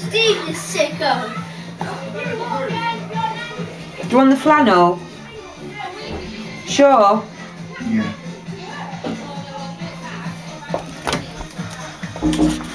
Steve is sicko. Do you want the flannel? Sure. Yeah.